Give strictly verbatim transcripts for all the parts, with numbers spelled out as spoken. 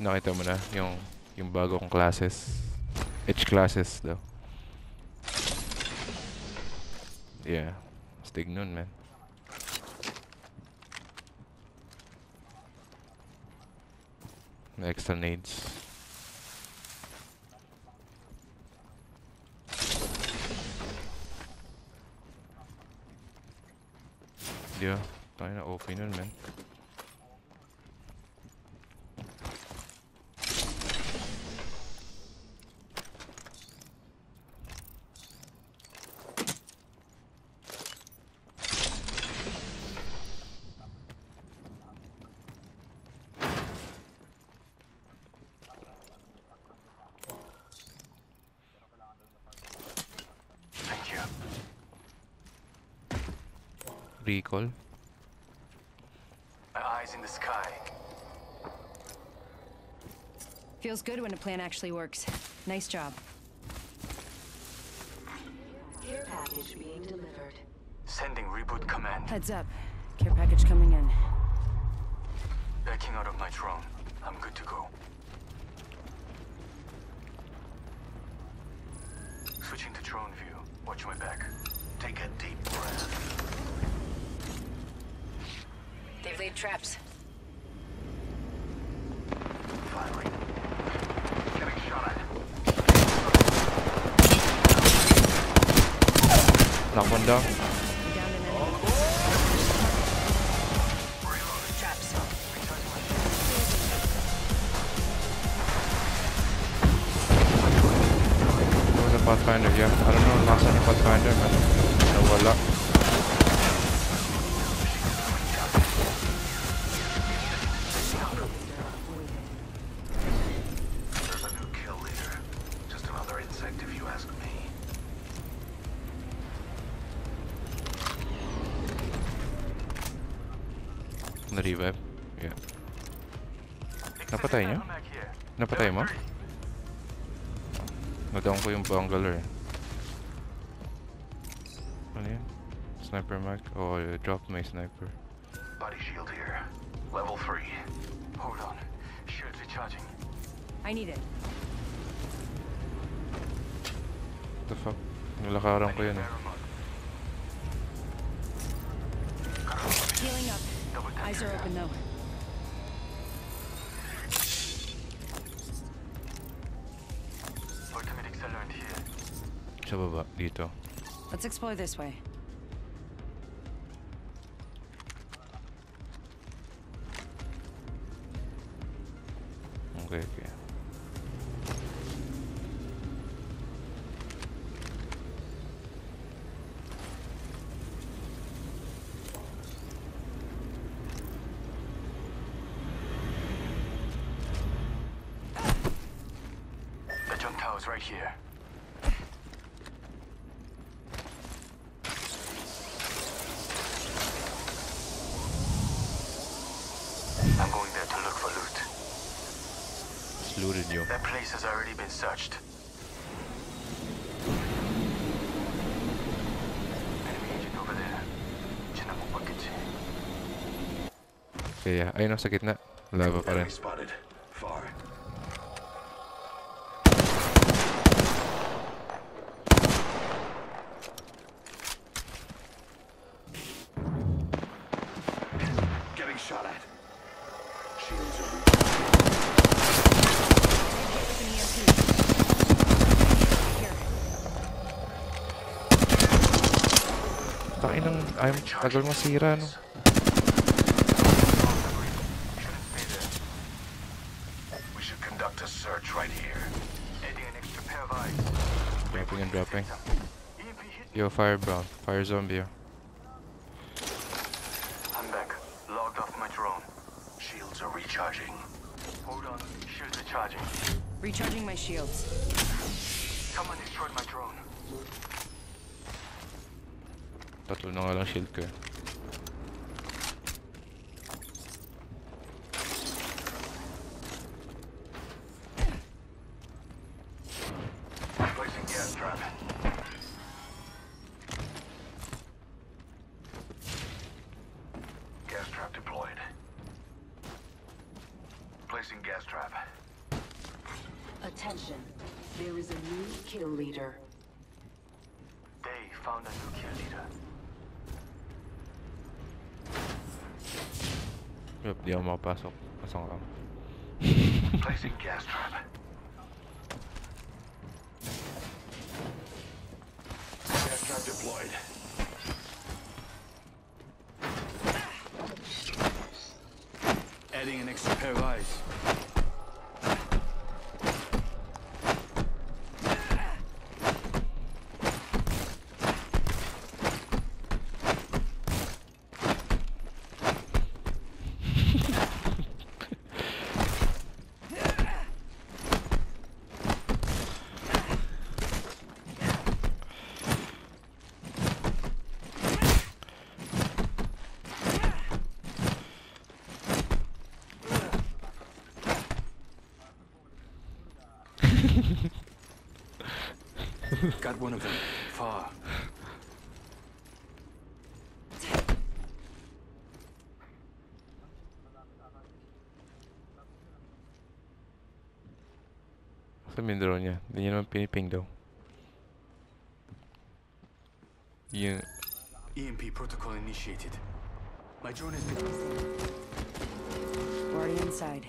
Nakita mo na yung yung bago kong classes. H classes daw. Yeah. Stig nun, man. May extra nades. Yeah. Tayo na okay nun, man. Recall. My eyes in the sky. Feels good when a plan actually works. Nice job. Care package being delivered. Sending reboot command. Heads up. Care package coming in. Backing out of my drone. I'm good to go. Switching to drone view. Watch my back. Take a deep breath. They've laid traps. Firing. Getting shot at. Knock one down. We downed an enemy. Traps. There was a Pathfinder, yeah. I don't know, nasa yung Pathfinder, man. Nawala. There's a new kill leader. Just another insect if you ask me. Na-revive? Yeah. Napatay niyo? Napatay mo? Nadown ko yung bungalow eh. Ano yan? Sniper mag? Oh, yeah, drop my sniper. Body shield here. Level three. Hold on. Shield recharging. I need it. What the fuck? Nilakaran ko yun eh. Healing up. Eyes are open though. Ultimate accelerant here. Sa baba, dito. Let's explore this way. Okay, okay. The jump tower's right here. I'm going there to look for loot. Just looted you. That place has already been searched. Enemy agent over there. Diyan ako pagkitsi. Kaya, ayun sa gitna. Lava pa rin. Enemy spotted. Far. Getting shot at. Shields are With an E M P. Here. Takin ng... Ay, tagal masira, no? We should conduct a search right here. Adding an extra pair of eyes. Dropping and dropping. E M P hit. Yo, fire brown. Fire zombie. I'm back. Logged off my drone. Shields are recharging. Hold on. Shields are charging. Recharging my shields. Someone destroyed my drone. Tatlo na nga lang shield ko eh. Placing gas trap. Gas trap deployed. Placing Placing gas trap. Attention. There is a new kill leader. They found a new kill leader. Yup, di ako makapasok. Pasok lang. Placing gas trap. Gas trap deployed. Adding an extra pair of eyes. Got one of them. Far. Sa main drone niya. Hindi niya naman piniping daw. Yung... E M P protocol initiated. My drone has been... Already inside.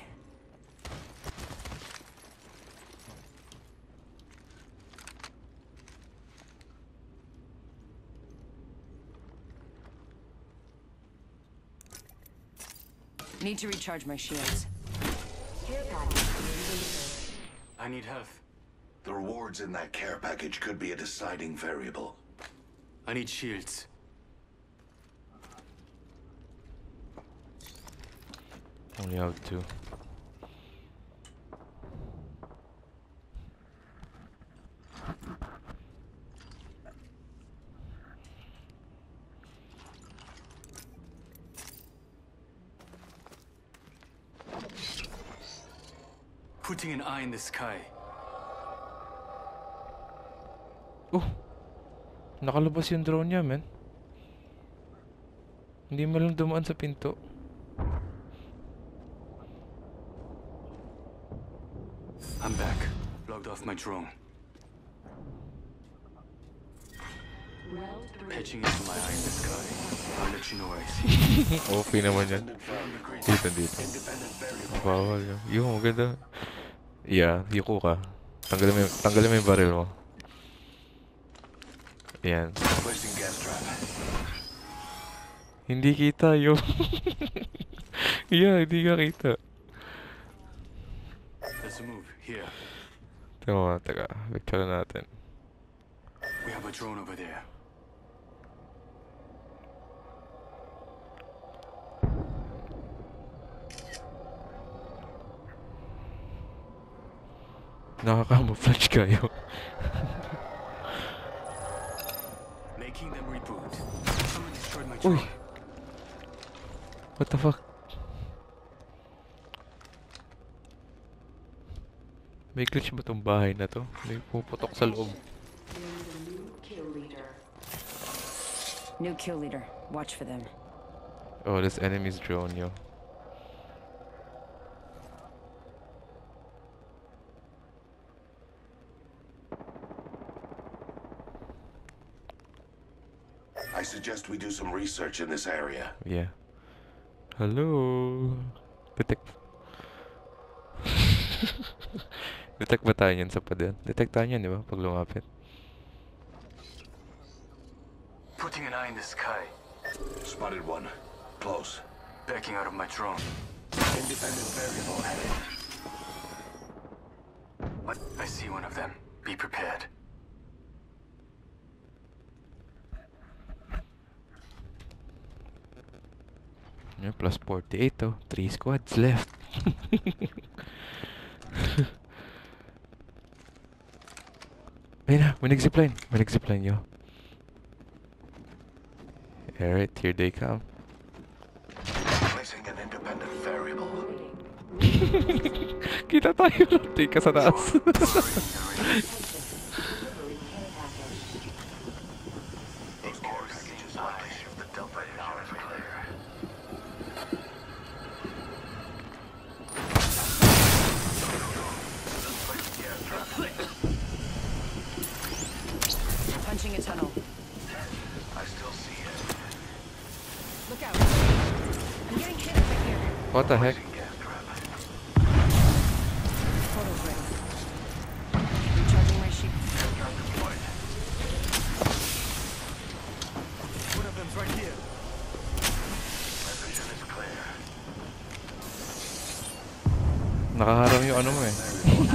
Need to recharge my shields. Care package being delivered. I need health. The rewards in that care package could be a deciding variable. I need shields. Only have two. Putting an eye in the sky. Oh! Nakalabas yung drone niya, man. Hindi mo lang dumaan sa pinto. I'm back. Logged off my drone. Patching into my eye in the sky. I'll let you know what I see. Okay naman yan. Dito, dito. Bawal yun. Yung, maganda. Yeah, yuko ka. Tanggalin mo, yung- tanggalin mo yung barrel mo. Yan. Placing gas trap. Hindi kita yung... yeah, hindi ka kita. Let's move. Here. Tama, taga. Picture natin. We have a drone over there. Nakaka-camouflage kayo. Making them reboot. Someone destroyed my Uy! drone. What the fuck? May glitch ba tong bahay na to? May puputok sa loob. There is a new kill leader. New kill leader. Watch for them. Oh, this enemy's drone, yo. I suggest we do some research in this area. Yeah. Hello? Detect. Detect ba tayo yan sa pader? Detect tayo yan, di ba? Pag lumapit. Putting an eye in the sky. Spotted one. Close. Backing out of my drone. Independent variable added. I see one of them. Be prepared. Yeah, plus forty-eight oh. Three squads left. Ayun na, may nag-zipline. May nag-zipline, yo. Alright, here they come. Placing an independent variable. Kita tayo lang. Take ka sa taas. Those care packages likely shift the Delta now is clear. What the heck? Portal's ready. Recharging my shield. One of them's right here. My vision is clear. Nakaharang yung ano mo eh.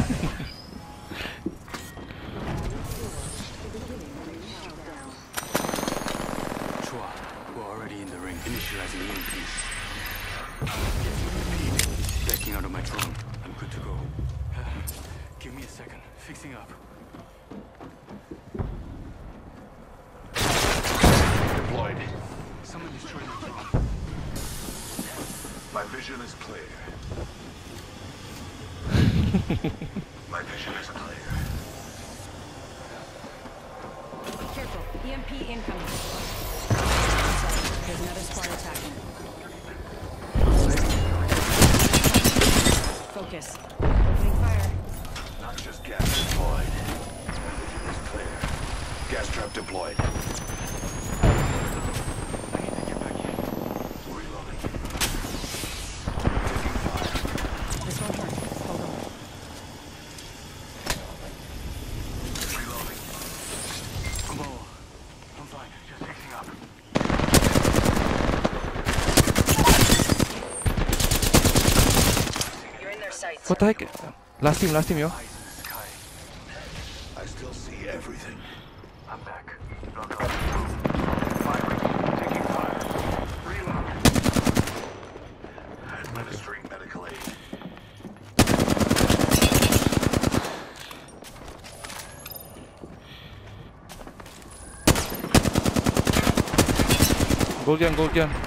Chua, we're already in the ring. Initializing E M P. Repeat. Backing out of my drone. I'm good to go. Uh, give me a second. Fixing up. Deployed. Someone destroyed my drone. My vision is clear. My vision is clear. Careful. E M P incoming. There's another squad attacking. Focus. Opening fire. Not just gas deployed. My vision is clear. Gas trap deployed. I need to get back in. Reloading. Taking fire. This won't work. Hold on. Reloading. Kumawa. I'm fine. Just fixing up. You're in their sights. What the heck? Last team, last team, yo. Eyes in the sky. I still see everything. I'm back. Lock on. Firing. Taking fire. Reload. Administering medical aid. Gold gun, gold gun.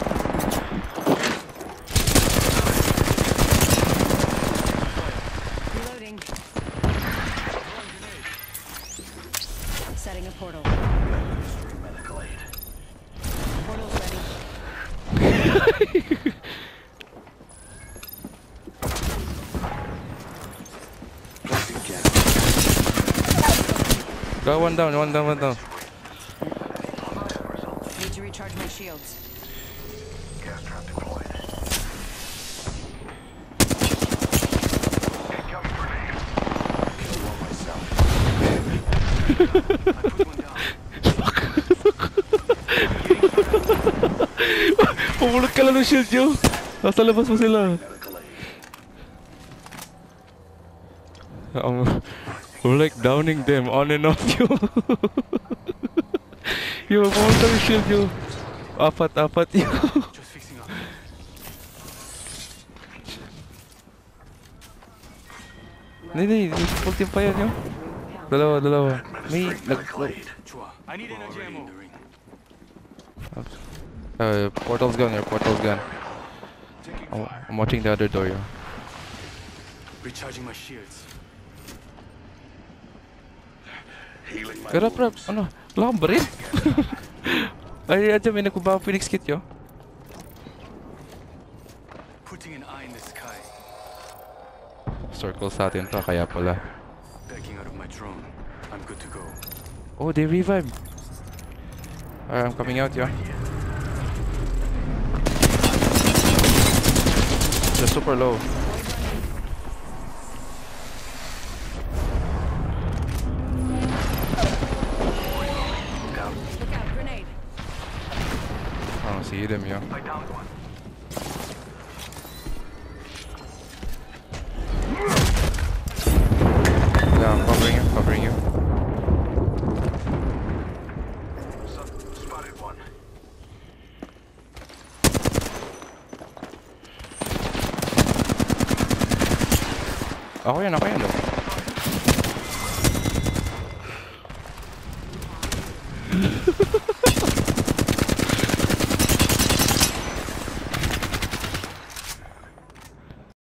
Reloading. Setting a portal. Administering medical aid. Portal's ready. Placing gas. Got one down, one down, one down. Need to recharge my shields. Gas trap deployed. Incoming grenade. Kill one myself. I put one down. Pumulot ka lang ng shield, yo. Nasa labas mo sila. Medical aid. Um, we're like downing them on and off, yo. Yo, pumulot ka ng shield, yo. Apat, apat, yo. Just fixing up. Hindi, hindi. Full team pa yan, yo. Dalawa, dalawa. May Administering nag... medical aid. Chua, I need energy ammo. Uh, portal's gone, your portal's gone. Taking I'm, fire. I'm watching the other door, yo. Recharging my shields. Healing my Pero, prep, wounds. ano? Wala kang baril? Ay, adyan, may nagkuba akong Phoenix kit, yo. Putting an eye in the sky. Circle sa atin to, kaya pala. Backing out of my drone. I'm good to go. Oh, they revived. Alright, I'm coming out, yo. They're super low. Look out, grenade. I don't see them, yo. I downed one. Yeah, I'm covering you, covering you. Spotted one. Ako yan, ako yan, though.